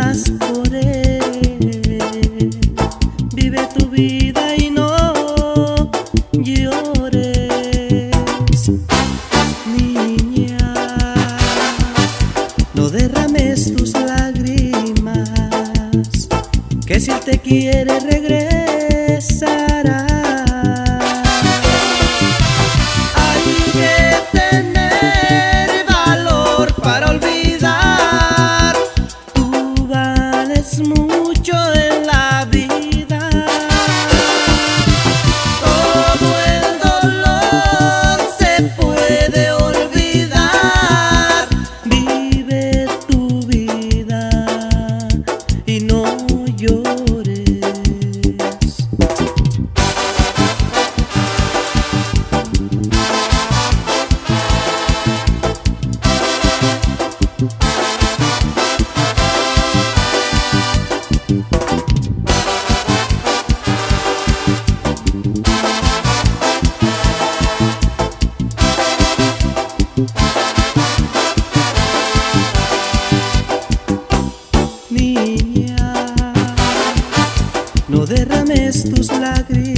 más por él. Vive tu vida y no llores, niña. No derrames tus lágrimas, que si él te quiere regresará. Hay que tener valor para olvidar. Tú vales mucho en la vida. Todo el dolor se puede olvidar. Vive tu vida y no llores. Niña, no derrames tus lágrimas,